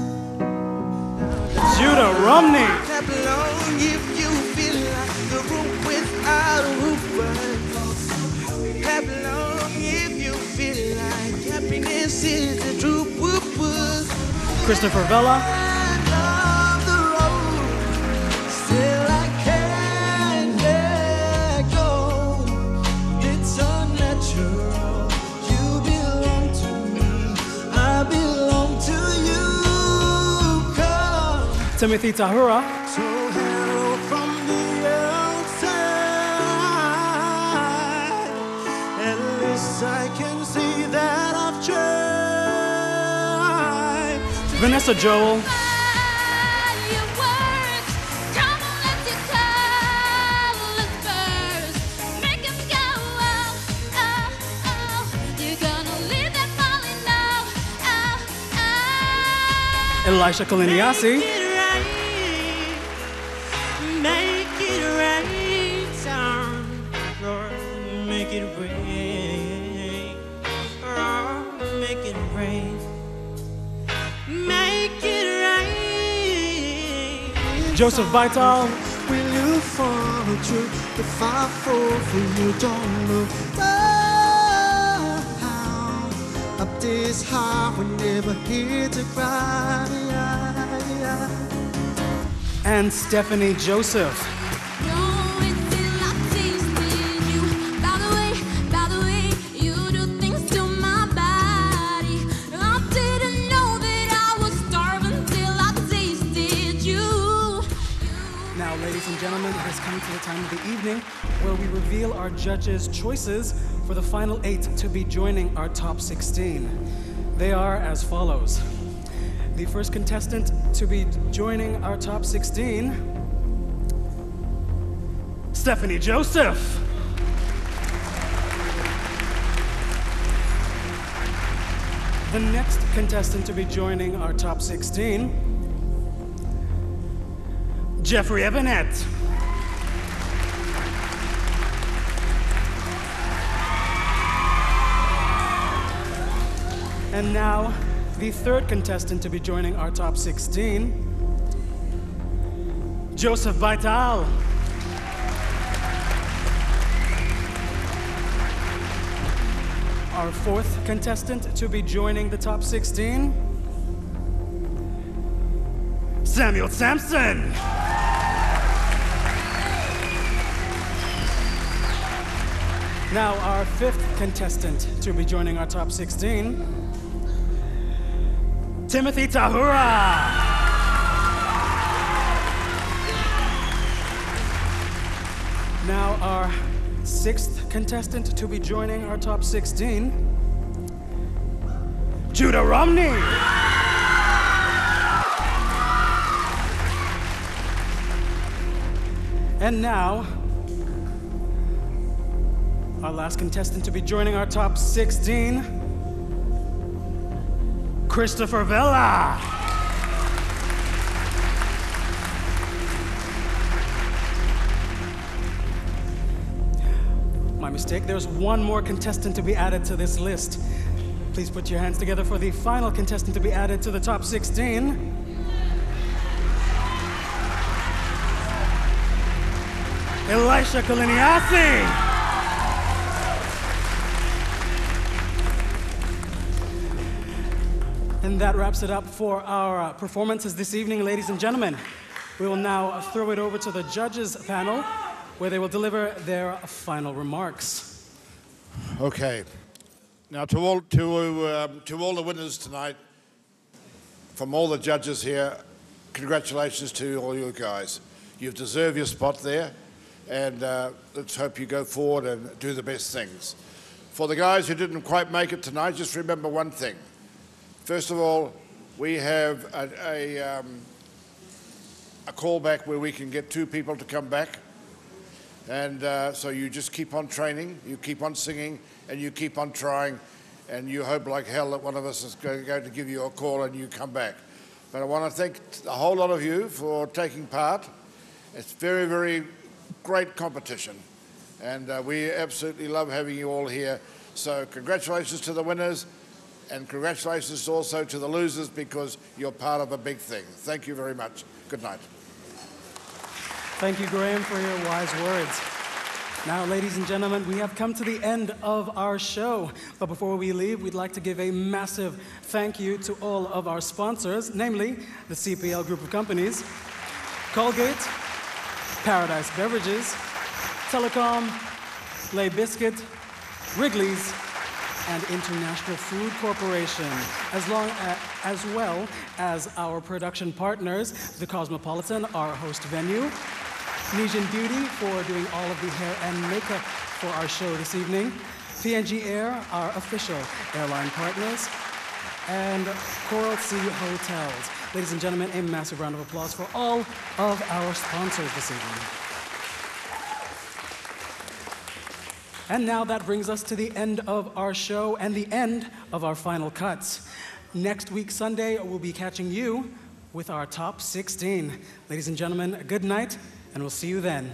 Judah Romney. Clap along if you feel like the room without a roof. Clap along if you feel like happiness is the truth. Whoop, whoop. Christopher Vella. I love the road, still I can't let go. It's unnatural. You belong to me, I belong to you. Come. Timothy Tahura. So hello from the outside. At least I can see that I've tried. Vanessa Joel. Elisha Kaliniasi. Make it rain, son. Lord, make it rain. Oh, make it rain. Make it rain. Joseph Vital. Will you follow through if I fall for you? Don't look down. Up this high, we're never here to cry. And Stephanie Joseph. Now, ladies and gentlemen, it has come to the time of the evening where we reveal our judges' choices for the final 8 to be joining our top 16. They are as follows. The first contestant to be joining our top 16, Stephanie Joseph. The next contestant to be joining our top 16, Jeffrey Evanet. And now, the third contestant to be joining our top 16, Joseph Vital. Our fourth contestant to be joining the top 16, Samuel Sampson. Now, our fifth contestant to be joining our top 16, Timothy Tahura. Now, our sixth contestant to be joining our top 16, Judah Romney. And now, our last contestant to be joining our top 16, Christopher Vella. My mistake, there's one more contestant to be added to this list. Please put your hands together for the final contestant to be added to the top 16. Elisha Kaliniasi. And that wraps it up for our performances this evening, ladies and gentlemen. We will now throw it over to the judges panel, where they will deliver their final remarks. Okay. Now, to all the winners tonight, from all the judges here, congratulations to all you guys. You've deserved your spot there, and let's hope you go forward and do the best things. For the guys who didn't quite make it tonight, just remember one thing. First of all, we have a a callback where we can get 2 people to come back. And so you just keep on training, you keep on singing, and you keep on trying, and you hope like hell that one of us is going to give you a call and you come back. But I want to thank a whole lot of you for taking part. It's very, very great competition, and we absolutely love having you all here. So congratulations to the winners, and congratulations also to the losers, because you're part of a big thing. Thank you very much. Good night. Thank you, Graham, for your wise words. Now, ladies and gentlemen, we have come to the end of our show. But before we leave, we'd like to give a massive thank you to all of our sponsors, namely the CPL Group of Companies, Colgate, Paradise Beverages, Telecom, Lay Biscuit, Wrigley's, and International Food Corporation, as well as our production partners, the Cosmopolitan, our host venue, Nesian Beauty for doing all of the hair and makeup for our show this evening, PNG Air, our official airline partners, and Coral Sea Hotels. Ladies and gentlemen, a massive round of applause for all of our sponsors this evening. And now that brings us to the end of our show and the end of our final cuts. Next week, Sunday, we'll be catching you with our top 16. Ladies and gentlemen, good night, and we'll see you then.